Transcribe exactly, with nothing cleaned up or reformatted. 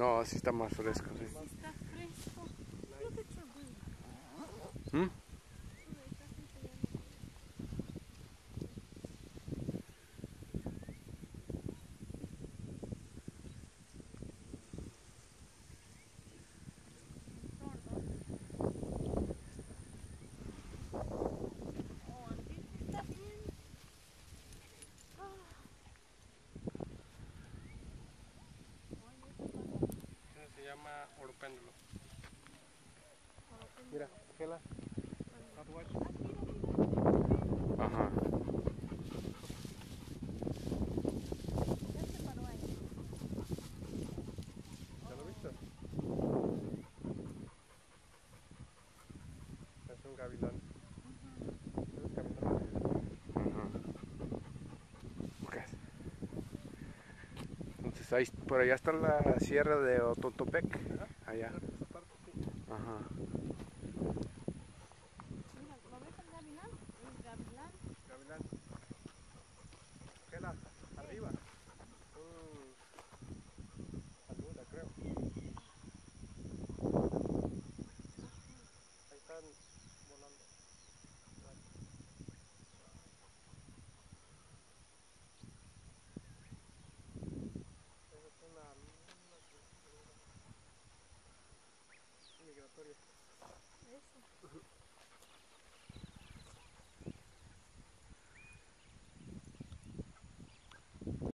No, sí está más fresco, sí. Sí está fresco. Look at your bee. ¿Mm? Oh, aquí está bien. Ese se llama oropéndulo. Mira, Gela. Ajá. ¿Ya lo viste? Es un gavilán. Es gavilán. Ajá. Ok. Entonces ahí, por allá está la sierra de Otontopec. Allá. Ajá. ¿Lo ves el gavilán? El gavilán. Gavilán. Gela, arriba. Un... Saluda, creo. Ahí están volando. Esa es una luna migratoria. Eso.